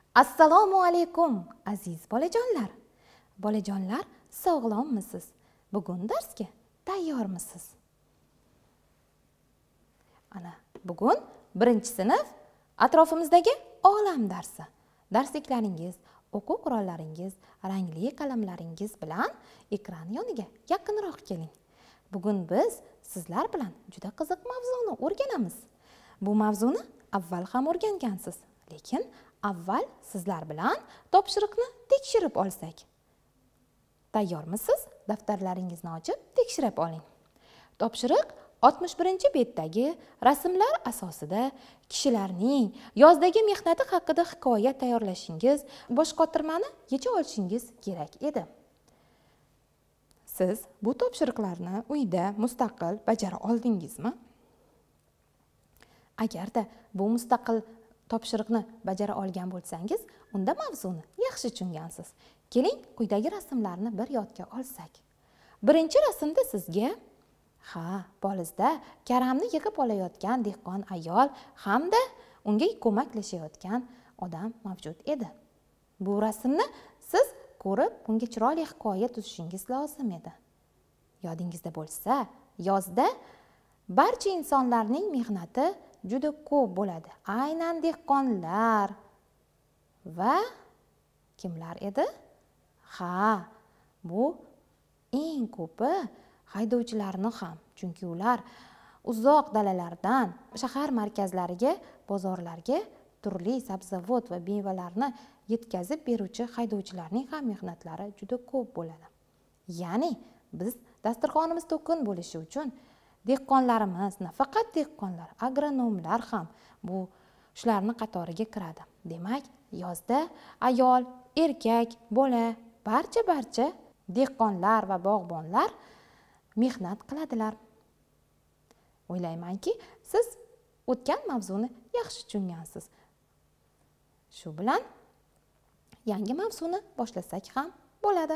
Assalomu alaykum aziz bolajonlar. Bolajonlar, sog'lommisiz? Bugun darsga tayyormisiz? Ana, bugun 1-sinf atrofimizdagi olam darsi. Darsliklaringiz, o'quv qurollaringiz, rangli qalamlaringiz bilan ekran yoniga yaqinroq keling. Bugun biz sizlar bilan juda qiziq mavzuni o'rganamiz. Bu mavzuni avval ham o'rgangansiz, lekin avval sizlar bilan topshiriqni tekshirib olsak. Tayyormisiz? Daftarlaringizni ochib tekshirib oling. Topshiriq 61-betdagi rasmlar asosida kishilarning yozdagi mehnati haqida hikoya tayyorlashingiz, bosh qotirmani yecha olishingiz kerak edi. Siz bu topshiriqlarni uyda mustaqil bajara oldingizmi? Agarda bu mustaqil topshiriqni bajara olgan bo'lsangiz, unda mavzuni yaxshi tushungansiz. Keling, quyidagi rasmlarni bir yodga olsak. Birinchi rasmda sizga polizda karamni yig'ib olayotgan dehqon ayol hamda unga ko'maklashayotgan odam mavjud edi. Bu rasmni siz ko'rib, bunga chiroyli hikoya tuzishingiz lozim edi. Yodingizda bo'lsa, yozda barcha insonlarning mehnati juda ko'p bo'ladi. Aynan dehqonlar va kimlar edi? Bu eng ko'pi haydovchilarni ham, chunki ular uzoq dalalardan shahar markazlariga, bozorlarga turli sabzavot va mevalarni yetkazib beruvchi haydovchilarning ham mehnatlari juda ko'p bo'ladi. Ya'ni biz dasturxonimiz to'kin bo'lishi uchun dehqonlarimiz, nafaqat dehqonlar, agronomlar ham bu shularning qatoriga kiradi. Demak, yozda ayol, erkak, bola, barcha dehqonlar va bog'bonlar mehnat qiladilar. O'ylaymanki, siz o'tgan mavzuni yaxshi tushungansiz. Shu bilan yangi mavzuni boshlasak ham bo'ladi.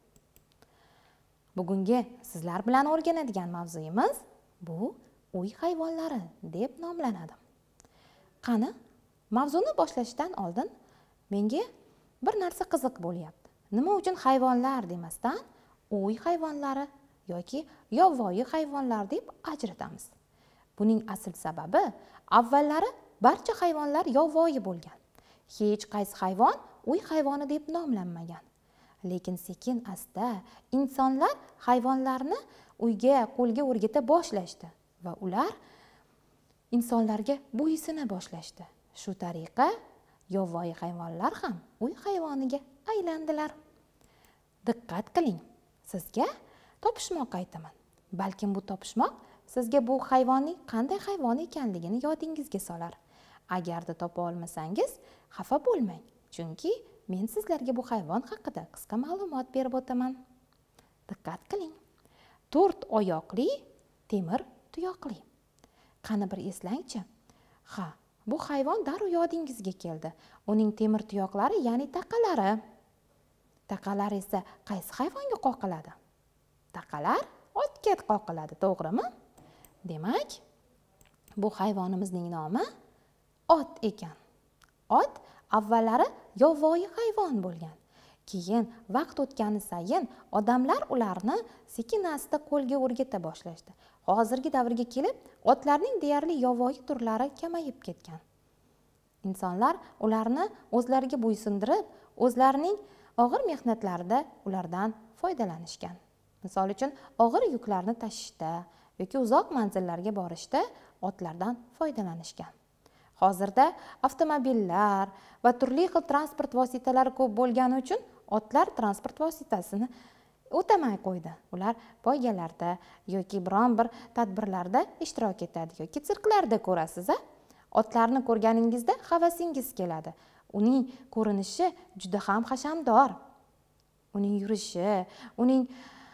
Bugungi sizlar bilan o'rganadigan mavzuyimiz bu uy hayvonlari deb nomlanadi. Qani, mavzuni boshlashdan oldin menga bir narsa qiziq bo'lyapti. Nima uchun hayvonlar demasdan uy hayvonlari yoki yovvoyi hayvonlar deb ajratamiz? Buning asl sababi, avvallari barcha hayvonlar yovvoyi bo'lgan. Hech qaysi hayvon uy hayvoni deb nomlanmagan. Lekin sekin asta insonlar hayvonlarni uyga, qo'lga o'rgata boshlashdi va ular insonlarga bo'ysuna boshlashdi. Shu tariqa yovvoyi hayvonlar ham uy hayvoniga aylandilar. Diqqat qiling, sizga topishmoq aytaman. Balkim bu topishmoq sizga bu hayvonning qanday hayvon ekanligini yodingizga solar. Agarda topa olmasangiz, xafa bo'lmang, chunki men sizlarga bu hayvon haqida qisqa ma'lumot berib o'taman. Diqqat qiling. 4 oyoqli, temir tuyoqli. Qani bir eslangchi. Bu hayvon darrov yodingizga keldi. Uning temir tuyoqlari, ya'ni taqalari. Taqalar esa qaysi hayvonga qoqiladi? Taqalar otga qoqiladi, to'g'rimi? Demak, bu hayvonimizning nomi ot ekan. Ot avvallari yovvoyi hayvon bo'lgan. Keyin vaqt o'tgani sayin odamlar ularni sekin-asta qo'lga o'rgata boshlashdi. Hozirgi davrga kelib, otlarning deyarli yovvoyi turlari kamayib ketgan. Insonlar ularni o'zlariga bo'ysundirib, o'zlarining og'ir mehnatlarida ulardan foydalanishgan. Misol uchun, og'ir yuklarni tashishda yoki uzoq manzillarga borishda otlardan foydalanishgan. Hozirda avtomobillar va turli xil transport vositalari ko'p bo'lgani uchun otlar transport vositasini o'tamay qo'ydi. Ular poygalarda yoki biron bir tadbirlarda ishtirok etadi yoki sirklarda ko'rasiz. Otlarni ko'rganingizda havasingiz keladi. Uning ko'rinishi juda ham hashamdor. Uning yurishi, uning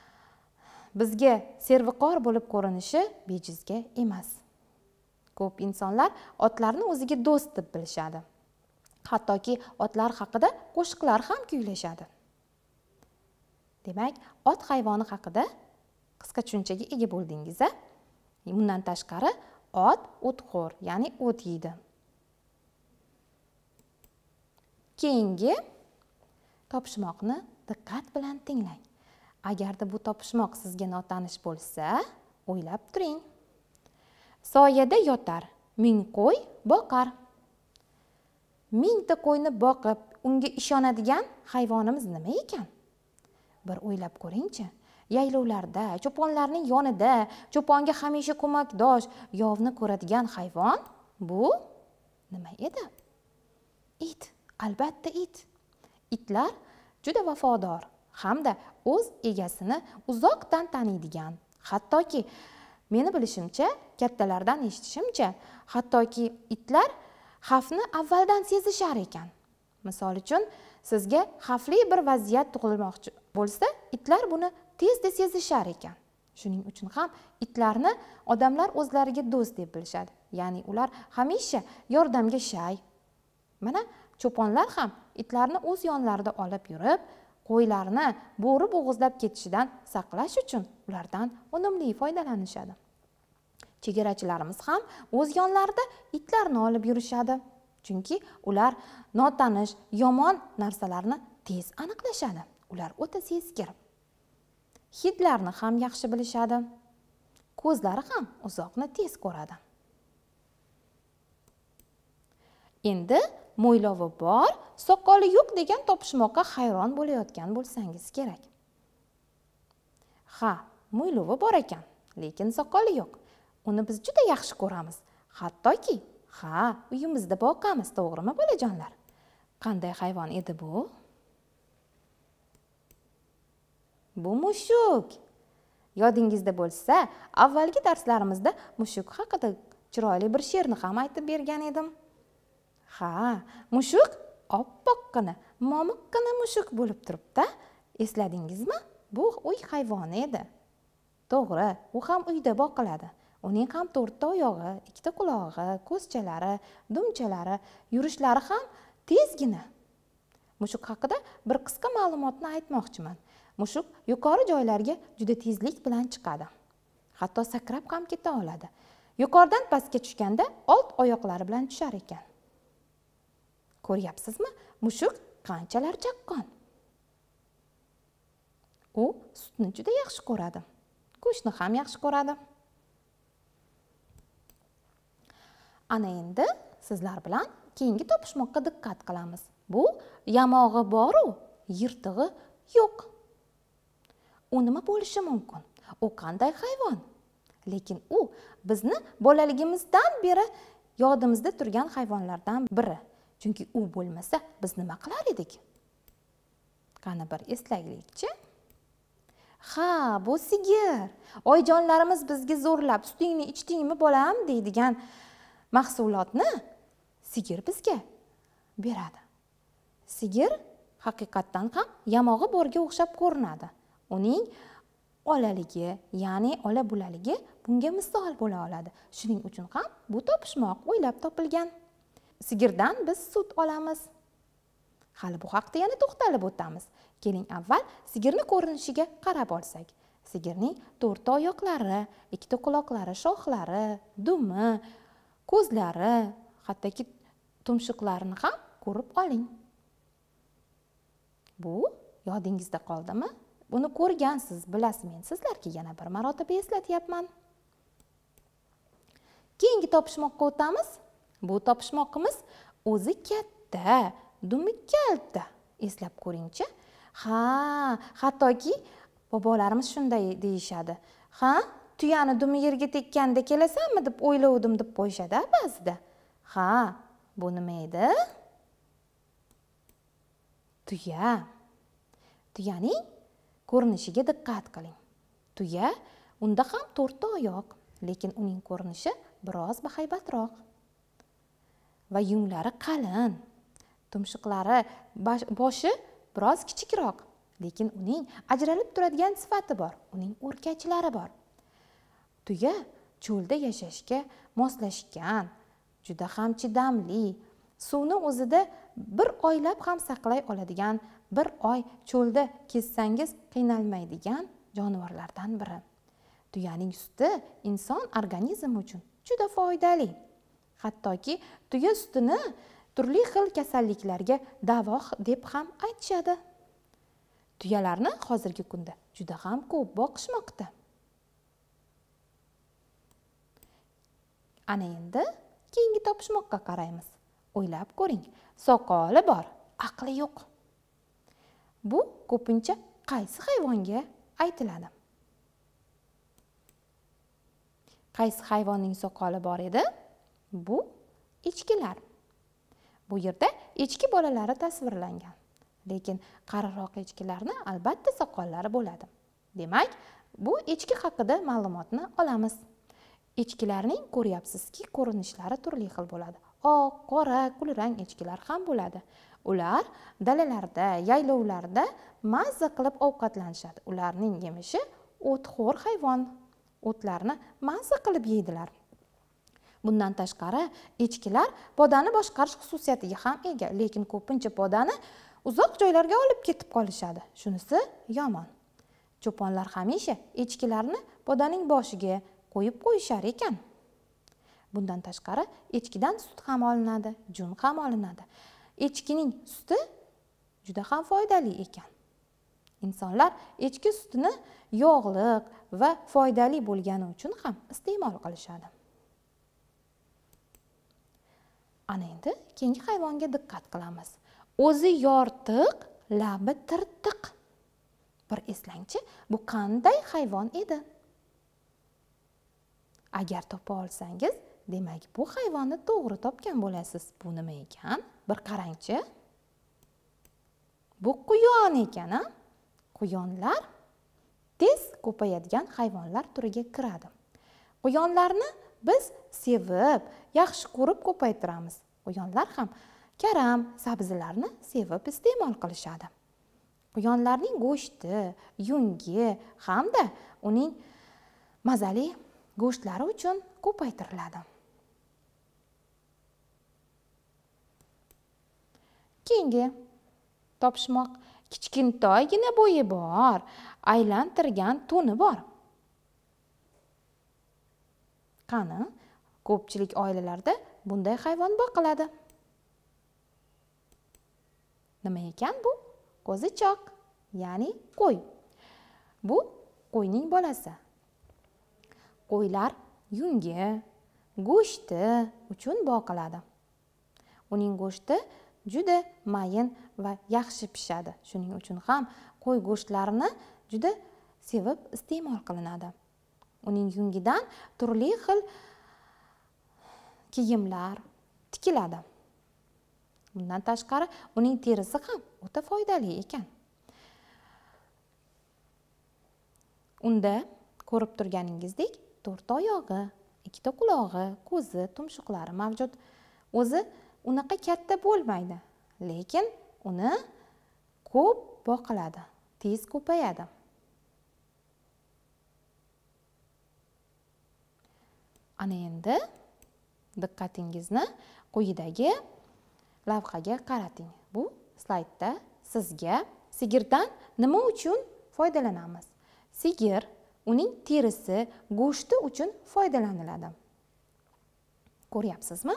bizga serviqor bo'lib ko'rinishi bejizga emas. Ko'p insonlar otlarni o'ziga do'st deb bilishadi. Hattoki otlar haqida qo'shiqlar ham kuylashadi. Demak, ot hayvoni haqida qisqa tushunchaga ega bo'ldingiz. Bundan tashqari, ot o'txo'r, ya'ni o't yeydi. Keyingi topishmoqni diqqat bilan tinglang. Agarda bu topishmoq sizga notanish bo'lsa, o'ylab turing. Soyada yotar, ming qo'y boqar. Mingta qo'yni boqib, unga ishonadigan hayvonimiz nima ekan? Bir o'ylab ko'ring-chi. Yaylovlarda, cho'ponlarning yonida, cho'ponga hamisha ko'makdosh, yovni ko'radigan hayvon bu nima edi? It, albatta it. Itlar juda vafodor hamda o'z egasini uzoqdan taniydigan. Hattoki meni bilishimcha, kattalardan eshitishimcha, hattoki itlar xavfni avvaldan sezishar ekan. Misol uchun, sizga xavfli bir vaziyat tug'ilmoqchi bo'lsa, itlar buni tezda sezishar ekan. Shuning uchun ham itlarni odamlar o'zlariga do'st deb bilishadi. Ya'ni ular hamisha yordamga shay. Mana cho'ponlar ham itlarni o'z yonlarida olib yurib, qo'ylarni bo'ri bo'g'izlab ketishidan saqlash uchun ulardan unumli foydalanishadi. Chegarachilarimiz ham o'z yonlarida itlarni olib yurishadi. Chunki ular notanish, yomon narsalarni tez aniqlashadi. Ular o'ta sezgir. Hidlarni ham yaxshi bilishadi. Ko'zlari ham uzoqni tez ko'radi. Endi mo'ylovi bor, soqoli yo'q degan topishmoqqa hayron bo'layotgan bo'lsangiz kerak. Ha, mo'ylovi bor ekan, lekin soqoli yo'q. Uni biz juda yaxshi ko'ramiz. Hattoki, uyimizda boqamiz, to'g'rimi bolajonlar? Qanday hayvon edi bu? Bu mushuk. Yodingizda bo'lsa, avvalgi darslarimizda mushuk haqida chiroyli bir she'rni ham aytib bergan edim. Mushuk oppoqqina, momiqqina mushuk bo'lib turibdi. Esladingizmi? Bu uy hayvoni edi. To'g'ri, u ham uyda boqiladi. Uning ham 4 ta oyog'i, 2 ta qulog'i, ko'zchalari, dumchalari, yurishlari ham tezgina. Mushuk haqida bir qisqa ma'lumotni aytmoqchiman. Mushuk yuqori joylarga juda tezlik bilan chiqadi. Hatto sakrab ham keta oladi. Yuqoridan pastga tushganda old oyoqlari bilan tushar ekan. Ko'ryapsizmi? Mushuk qanchalar chaqqon. U sutni juda yaxshi ko'radi. Go'shtni ham yaxshi ko'radi. Ana endi sizlar bilan keyingi topishmoqqa diqqat qilamiz. Bu yamog'i bor-u, yirtig'i yo'q. U nima bo'lishi mumkin? U qanday hayvon? Lekin u bizni bolaligimizdan beri yodimizda turgan hayvonlardan biri. Chunki u bo'lmasa biz nima qilar edik? Qani bir eslaylik-chi. Bu sigir. Oyijonlarimiz bizga zo'rlab, sutingni ichdingmi bolam deydigan mahsulotni sigir bizga beradi. Sigir haqiqatdan ham yamog'i borga o'xshab ko'rinadi. Uning olaligi, ya'ni ola bulaligi bunga misol bo'la oladi. Shuning uchun ham bu topishmoq o'ylab topilgan. Sigirdan biz sut olamiz. Hali bu haqda yana to'xtalib o'tamiz. Keling avval sigirni ko'rinishiga qarab olsak. Sigirning 4 ta oyoqlari, 2 ta quloqlari, shoxlari, dumi, ko'zlari, hattoki tumshuqlarini ham ko'rib oling. Bu yodingizda qoldimi? Buni ko'rgansiz, bilasiz. Men sizlarga yana bir marotaba eslatyapman. Keyingi topishmoqqa o'tamiz. Bu topishmoqimiz o'zi katta, dumi kalta. Eslab ko'ring-chi. Hattoki bobolarimiz shunday deyishadi. Tuyani dumi yerga tekkanda kelasanmi deb o'ylovdim deb qo'yishadi ba'zida. Bu nima edi? Tuya. Tuyaning ko'rinishiga diqqat qiling. Tuya, unda ham 4 ta oyoq, lekin uning ko'rinishi biroz bahaybatroq. Va yunglari qalin. Tumshuqlari, boshi biroz kichikroq, lekin uning ajralib turadigan sifati bor. Uning o'rkachlari bor. Tuya cho'lda yashashga moslashgan, juda ham chidamli, suvni o'zida bir oylab ham saqlay oladigan, bir oy cho'lda kessangiz qiynalmaydigan jonivorlardan biri. Tuyaning suti inson organizmi uchun juda foydali. Hattoki tuya sutini turli xil kasalliklarga davo deb ham aytishadi. Tuyalarni hozirgi kunda juda ham ko'p boqishmoqda. Ana endi keyingi topishmoqqa qaraymiz. O'ylab ko'ring, soqoli bor, aqli yo'q. Bu ko'pincha qaysi hayvonga aytiladi? Qaysi hayvonning soqoli bor edi? Bu echkilar. Bu yerda echki bolalari tasvirlangan. Lekin qariroq echkilarni albatta soqollari bo'ladi. Demak, bu echki haqida ma'lumotni olamiz. Echkilarning ko'ryapsizki, ko'rinishlari turli xil bo'ladi. Oq, qora, kulrang echkilar ham bo'ladi. Ular dalalarda, yaylovlarda mazza qilib ovqatlanishadi. Ularning yemishi o'txo'r hayvon. O'tlarni mazza qilib yeydilar. Bundan tashqari, echkilar podani boshqarish xususiyatiga ham ega, lekin ko'pincha podani uzoq joylarga olib ketib qolishadi. Shunisi yomon. Cho'ponlar hamisha echkilarni podaning boshiga qo'yib qo'yishar ekan. Bundan tashqari, echkidan sut ham olinadi, jun ham olinadi. Echkining suti juda ham foydali ekan. Insonlar echki sutini yog'liq va foydali bo'lgani uchun ham iste'mol qilishadi. Ana endi keyingi hayvonga diqqat qilamiz. O'zi yortiq, labi tirtiq. Bir eslangchi, bu qanday hayvon edi? Agar topa olsangiz, demak bu hayvonni to'g'ri topgan bo'lasiz. Bu nima ekan? Bir qarangchi. Bu quyon ekan, ha? Quyonlar tez ko'payadigan hayvonlar turiga kiradi. Quyonlarni biz sevib, yaxshi ko'rib ko'paytiramiz. Quyonlar ham karam, sabzilarni sevib iste'mol qilishadi. Quyonlarning go'shti, yungi hamda uning mazali go'shtlari uchun ko'paytiriladi. Keyingi topishmoq kichkintoygina bo'yi bor, aylantirgan to'ni bor. Qani, ko'pchilik oilalarda bunday hayvon boqiladi. Nima ekan bu? Qo'zichoq, ya'ni qo'y. Bu qo'yning bolasi. Qo'ylar yungi, go'shti uchun boqiladi. Uning go'shti juda mayin va yaxshi pishadi. Shuning uchun ham qo'y go'shtlarini juda sevib iste'mol qilinadi. Uning yungidan turli xil kiyimlar tikiladi. Bundan tashqari, uning terisi ham o'ta foydali ekan. Unda ko'rib turganingizdek, 4 oyog'i, 2 qulog'i, ko'zi, tumshuqlari mavjud. O'zi unaqa katta bo'lmaydi, lekin uni ko'p boqiladi, tez ko'payadi. Ana endi diqqatingizni quyidagi lavhaga qarating. Bu slaydda sizga sigirdan nima uchun foydalanamiz? Sigir uning terisi, go'shti uchun foydalaniladi. Ko'ryapsizmi?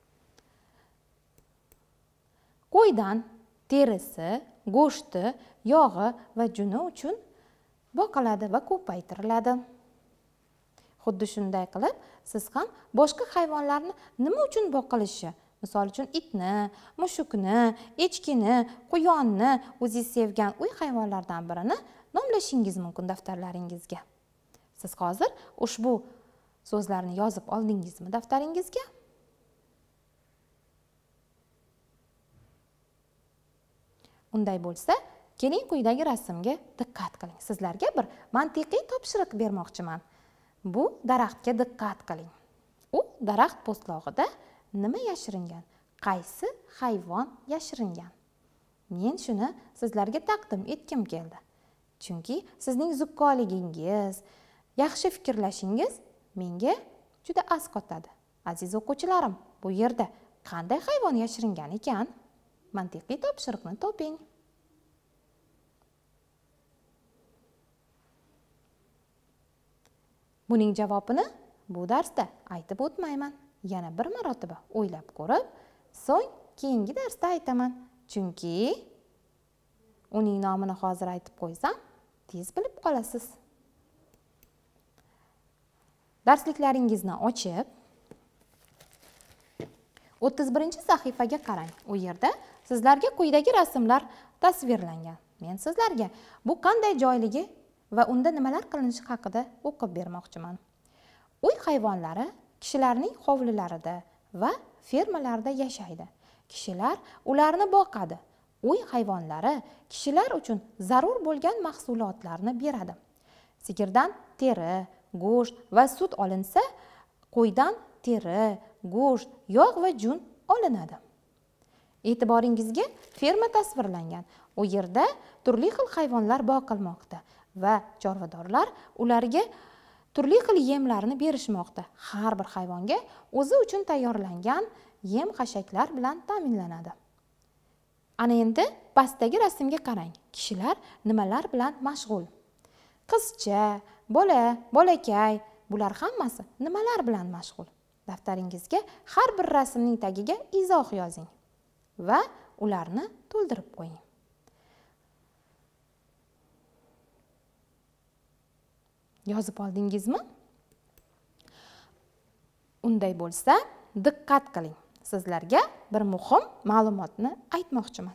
Qo'ydan terisi, go'shti, yog'i va juni uchun boqiladi va ko'paytiriladi. Xuddi shunday qilib, siz ham boshqa hayvonlarni nima uchun boqilishi, misol uchun itni, mushukni, echkini, quyonni, o'zingiz sevgan uy hayvonlardan birini nomlashingiz mumkin daftarlaringizga. Siz hozir ushbu so'zlarni yozib oldingizmi daftaringizga? Unday bo'lsa, keling quyidagi rasmga diqqat qiling. Sizlarga bir mantiqiy topshiriq bermoqchiman. Bu daraxtga diqqat qiling. U daraxt po'stlog'ida nima yashiringan? Qaysi hayvon yashiringan? Men shuni sizlarga taqdim etkim keldi. Chunki sizning zukko'ligingiz, yaxshi fikrlashingiz menga juda asqotadi. Aziz o'quvchilarim, bu yerda qanday hayvon yashiringan ekan? Mantiqiy topshiriqni toping. Buning javobini bu darsda aytib o'tmayman. Yana bir marotaba o'ylab ko'rib, so'ng keyingi darsda aytaman. Chunki uning nomini hozir aytib qo'ysam, tez bilib qolasiz. Darsliklaringizni ochib, 31-sahifaga qarang. U yerda sizlarga quyidagi rasmlar tasvirlangan. Men sizlarga bu qanday joyligi va unda nimalar qilinishi haqida o'qib bermoqchiman. Uy hayvonlari kishilarning hovlilarida va fermalarda yashaydi. Kishilar ularni boqadi. Uy hayvonlari kishilar uchun zarur bo'lgan mahsulotlarni beradi. Sigirdan teri, go'sht va sut olinsa, qo'ydan teri, go'sht, yog' va jun olinadi. E'tiboringizga ferma tasvirlangan. U yerda turli xil hayvonlar boqilmoqda va chorvadorlar ularga turli xil yemlarni berishmoqda. Har bir hayvonga o'zi uchun tayyorlangan yem-xashaklar bilan ta'minlanadi. Ana endi pastdagi rasmga qarang. Kishilar nimalar bilan mashg'ul? Qizcha, bola, bolakay, bular hammasi nimalar bilan mashg'ul? Daftaringizga har bir rasmning tagiga izoh yozing va ularni to'ldirib qo'ying. Yozib oldingizmi? Unday bo'lsa, diqqat qiling. Sizlarga bir muhim ma'lumotni aytmoqchiman.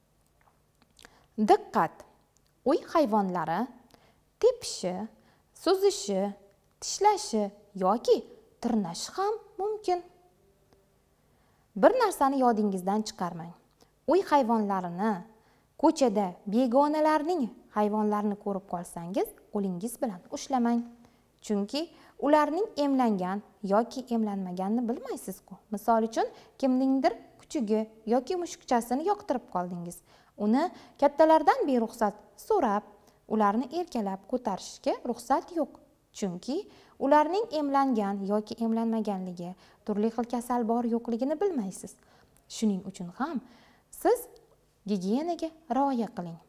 Diqqat! Uy hayvonlari tepishi, suzishi, tishlashi yoki tirnashi ham mumkin. Bir narsani yodingizdan chiqarmang. Uy hayvonlarini ko'chada begonalarning hayvonlarini ko'rib qolsangiz, qo'lingiz bilan ushlamang. Chunki ularning emlangan yoki emlanmaganini bilmaysiz-ku. Misol uchun, kimningdir kuchugi yoki mushukchasini yoqtirib qoldingiz. Uni kattalardan beruxsat so'rab, ularni erkalab ko'tarishga ruxsat yo'q. Chunki ularning emlangan yoki emlanmaganligi, turli xil kasal bor yo'qligini bilmaysiz. Shuning uchun ham siz gigiyenaga rioya qiling.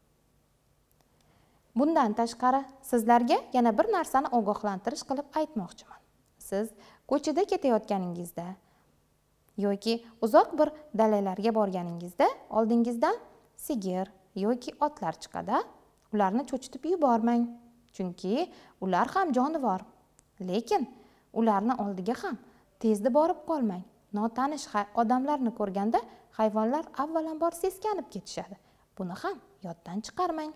Bundan tashqari, sizlarga yana bir narsani ogohlantirish qilib aytmoqchiman. Siz ko'chada ketayotganingizda yoki uzoq bir dalalarga borganingizda oldingizdan sigir yoki otlar chiqadi. Ularni cho'chitib yubormang. Chunki ular ham jonivor. Lekin ularni oldiga ham tezda borib qolmang. Notanish odamlarni ko'rganda hayvonlar avvalambor seskanib ketishadi. Buni ham yoddan chiqarmang.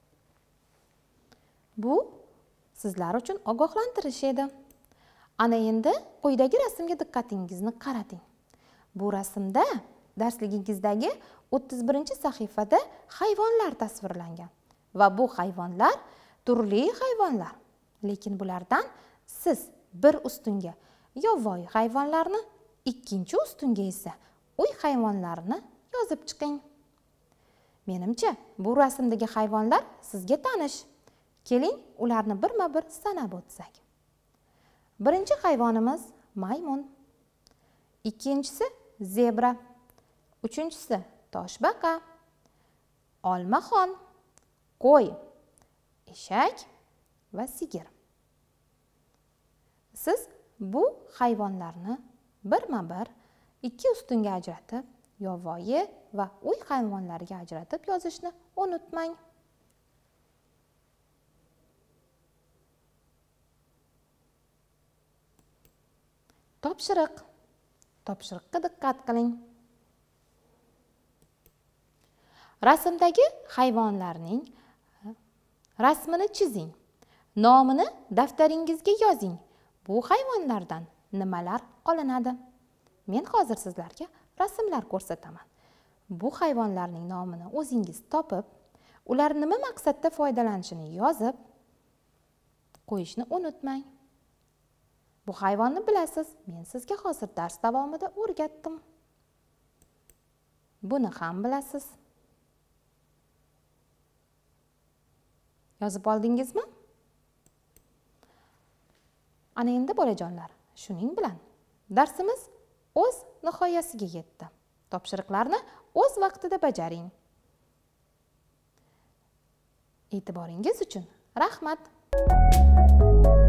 Bu sizlar uchun ogohlantirish edi. Ana endi quyidagi rasmga diqqatingizni qarating. Bu rasmda darsligingizdagi 31-sahifada hayvonlar tasvirlangan. Va bu hayvonlar turli hayvonlar. Lekin bulardan siz bir ustunga yovvoyi hayvonlarni, ikkinchi ustunga esa uy hayvonlarini yozib chiqing. Menimcha, bu rasmdagi hayvonlar sizga tanish. Keling, ularni birma-bir sanab o'tsak. Birinchi hayvonimiz maymun. Ikkinchisi zebra. Uchinchisi toshbaqa, olmaxon, qo'y, eshak va sigir. Siz bu hayvonlarni birma-bir ikki ustunga ajratib, yovvoyi va uy hayvonlariga ajratib yozishni unutmang. Topshiriq. Topshiriqqa diqqat qiling. Rasmdagi hayvonlarning rasmini chizing. Nomini daftaringizga yozing. Bu hayvonlardan nimalar olinadi? Men hozir sizlarga rasmlar ko'rsataman. Bu hayvonlarning nomini o'zingiz topib, ular nima maqsadda foydalanishini yozib qo'yishni unutmang. Bu hayvonni bilasiz, men sizga hozir dars davomida o'rgatdim. Buni ham bilasiz. Yozib oldingizmi? Ana endi bolajonlar, shuning bilan darsimiz o'z nihoyasiga yetdi. Topshiriqlarni o'z vaqtida bajaring. E'tiboringiz uchun rahmat.